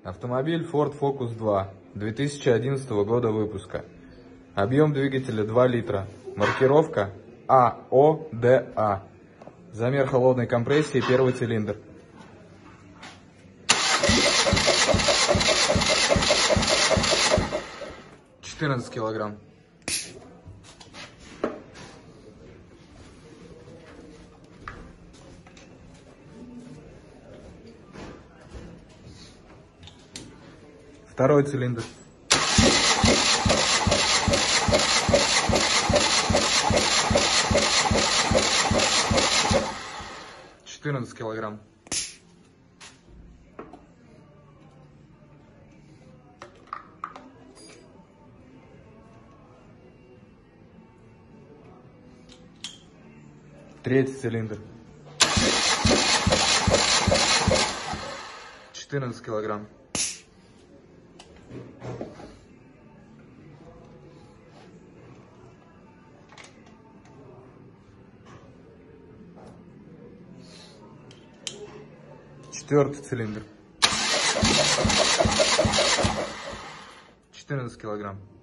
Автомобиль Ford Focus 2 2011 года выпуска. Объем двигателя 2 литра. Маркировка АОДА. Замер холодной компрессии, первый цилиндр. — 14 килограмм. Второй цилиндр. — 14 килограмм. Третий цилиндр. 14 килограмм. Четвертый цилиндр. 14 килограмм.